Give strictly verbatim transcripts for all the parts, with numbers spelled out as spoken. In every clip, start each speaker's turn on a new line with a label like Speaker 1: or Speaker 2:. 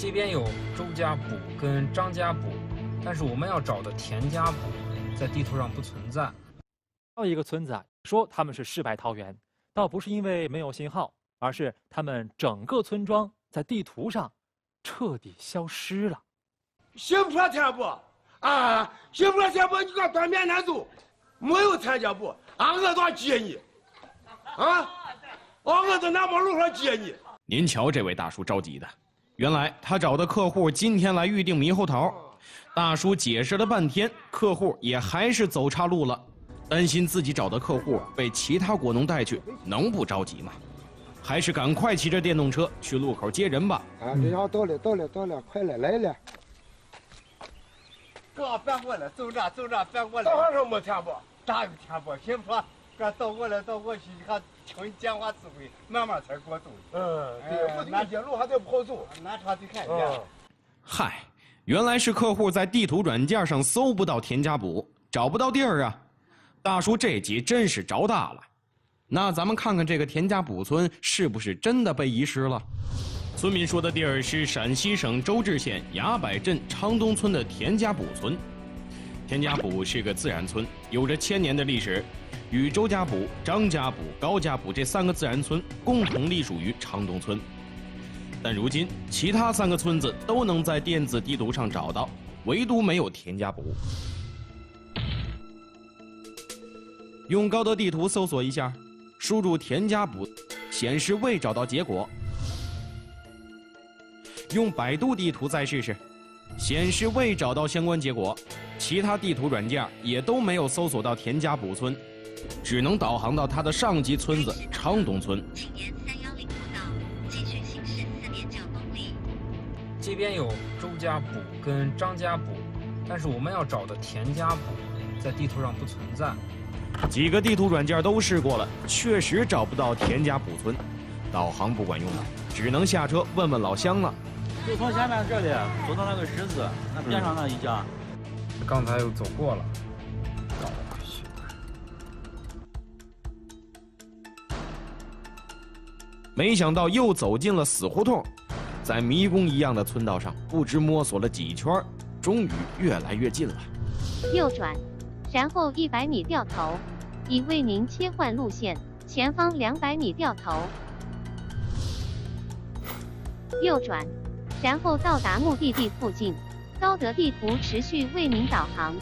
Speaker 1: 这边有周家堡跟张家堡，但是我们要找的田家堡在地图上不存在。
Speaker 2: 还有一个村子啊，说他们是世外桃源，倒不是因为没有信号，而是他们整个村庄在地图上彻底消失了。
Speaker 3: 新坡田堡啊，新坡田堡，你看对面那走，没有田家堡，俺我咋接你？啊，我在南马路上接你。
Speaker 4: 您瞧这位大叔着急的，原来他找的客户今天来预定猕猴桃，大叔解释了半天，客户也还是走岔路了。担心自己找的客户被其他果农带去，能不着急吗？还是赶快骑着电动车去路口接人吧。
Speaker 3: 啊，这要到了，到了，到了，快了，来了。
Speaker 5: 哥，别过来，走这，走这，别过来。
Speaker 3: 早上没田堡，
Speaker 5: 咋有田堡？先说，哥倒过来，倒过去，你看听你讲话指挥，慢慢才给我走。
Speaker 3: 嗯，对，不那街路还得不好走，
Speaker 5: 南场得看一眼。
Speaker 4: 嗨，原来是客户在地图软件上搜不到田家堡，找不到地儿啊。大叔这集真是着大了，那咱们看看这个田家堡村是不是真的被遗失了？村民说的地儿是陕西省周至县崖柏镇昌东村的田家堡村。田家堡是个自然村，有着千年的历史，与周家堡、张家堡、高家堡这三个自然村共同隶属于昌东村。但如今，其他三个村子都能在电子地图上找到，唯独没有田家堡。用高德地图搜索一下，输入田家堡，显示未找到结果。用百度地图再试试，显示未找到相关结果。其他地图软件也都没有搜索到田家堡村，只能导航到它的上级村子昌东村。
Speaker 6: 请沿三一零步道继续行驶四点九公里。
Speaker 1: 这边有周家堡跟张家堡，但是我们要找的田家堡在地图上不存在。
Speaker 4: 几个地图软件都试过了，确实找不到田家堡村，导航不管用了，只能下车问问老乡了。
Speaker 7: 就从前面这里走到那个十字，那边上那一家。
Speaker 1: 嗯、刚才又走过了，绕回去。
Speaker 4: 没想到又走进了死胡同，在迷宫一样的村道上，不知摸索了几圈，终于越来越近了。
Speaker 6: 右转。然后一百米掉头，已为您切换路线，前方两百米掉头，右转，然后到达目的地附近，高德地图持续为您导航。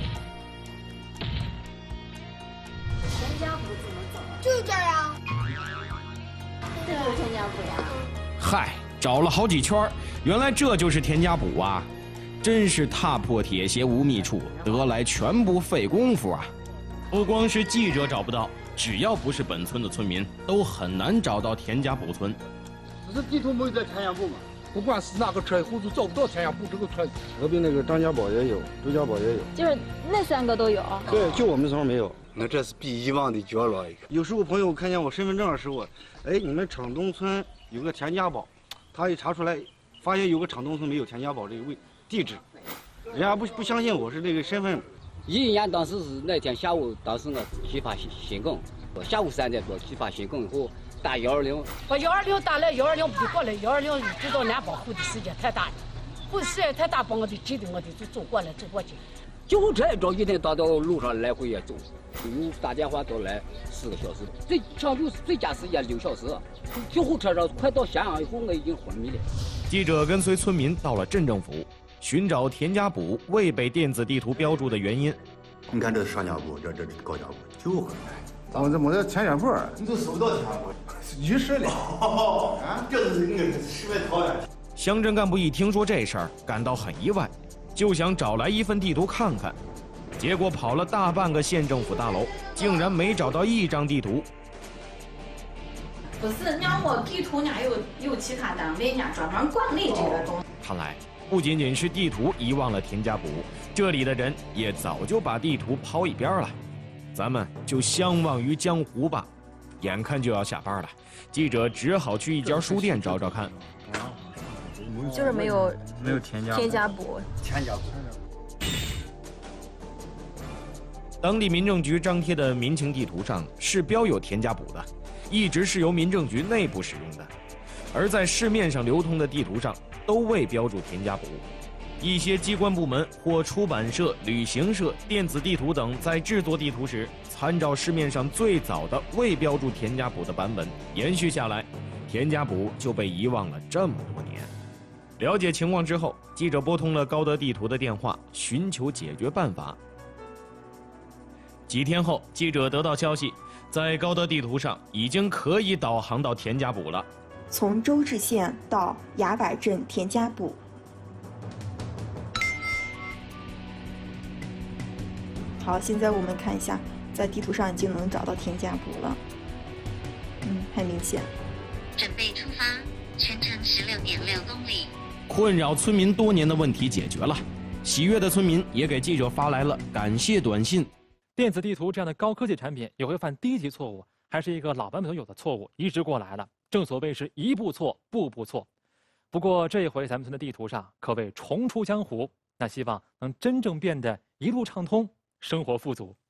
Speaker 8: 田家堡怎么走？
Speaker 9: 就这儿啊。
Speaker 8: 这就是田家堡呀。
Speaker 4: 嗨，找了好几圈，原来这就是田家堡啊！真是踏破铁鞋无觅处，得来全不费功夫啊！不光是记者找不到，只要不是本村的村民，都很难找到田家堡村。
Speaker 5: 这是地图没有在田家堡吗？
Speaker 3: 不管是哪个村户都找不到田家堡这个村。
Speaker 10: 隔壁那个张家堡也有，周家堡也有，
Speaker 8: 就是那三个都有。
Speaker 10: 对，就我们村没有。
Speaker 5: 那这是比以往的较老一个。
Speaker 10: 有时候朋友看见我身份证的时候，哎，你们昌东村有个田家堡，他一查出来，发现有个昌东村没有田家堡这个位地址，人家不不相信我是这个身份。
Speaker 11: 一年当时是那天下午，当时我批发新新梗，下午三点多批发新梗以后打幺二零，
Speaker 12: 把幺二零打来，幺二零不过来，幺二零知道南保护的时间太大了，护时间太大，把我就急得我得就走过来走过去。
Speaker 11: 救护车也着一天到到路上来回也走，有打电话都来四个小时，最长就是最佳时间六小时。救护车上快到咸阳以后，我已经昏迷了。
Speaker 4: 记者跟随村民到了镇政府，寻找田家堡未被电子地图标注的原因。
Speaker 13: 你看这是上家堡，这这是高家堡，就很快。
Speaker 10: 咱们这没得田家堡，
Speaker 13: 你都搜不到田家堡，
Speaker 10: 遗失了。
Speaker 13: 哦，啊，这是那个世外桃源。
Speaker 4: 乡镇干部一听说这事儿，感到很意外，就想找来一份地图看看，结果跑了大半个县政府大楼，竟然没找到一张地图。
Speaker 8: 不是，人家我地图，人家有有其他单位，人家专门管理这个东西。
Speaker 4: 看来不仅仅是地图遗忘了田家堡，这里的人也早就把地图抛一边了。咱们就相忘于江湖吧。眼看就要下班了，记者只好去一家书店找找看。
Speaker 9: 就是没有
Speaker 1: 没有田家
Speaker 9: 田家堡。
Speaker 5: 田家堡。
Speaker 4: 当地民政局张贴的民情地图上是标有田家堡的，一直是由民政局内部使用的。而在市面上流通的地图上， 都未标注田家堡。一些机关部门或出版社、旅行社、电子地图等在制作地图时，参照市面上最早的未标注田家堡的版本延续下来，田家堡就被遗忘了这么多年。了解情况之后，记者拨通了高德地图的电话，寻求解决办法。几天后，记者得到消息，在高德地图上已经可以导航到田家堡了。
Speaker 14: 从周至县到崖崴镇田家堡。好，现在我们看一下，在地图上已经能找到田家堡了。嗯，很明显。
Speaker 6: 准备出发，全程十六点六公里。
Speaker 4: 困扰村民多年的问题解决了，喜悦的村民也给记者发来了感谢短信。
Speaker 2: 电子地图这样的高科技产品也会犯低级错误，还是一个老版本都有的错误移植过来了。正所谓是一步错，步步错。不过这一回咱们村的地图上可谓重出江湖，那希望能真正变得一路畅通，生活富足。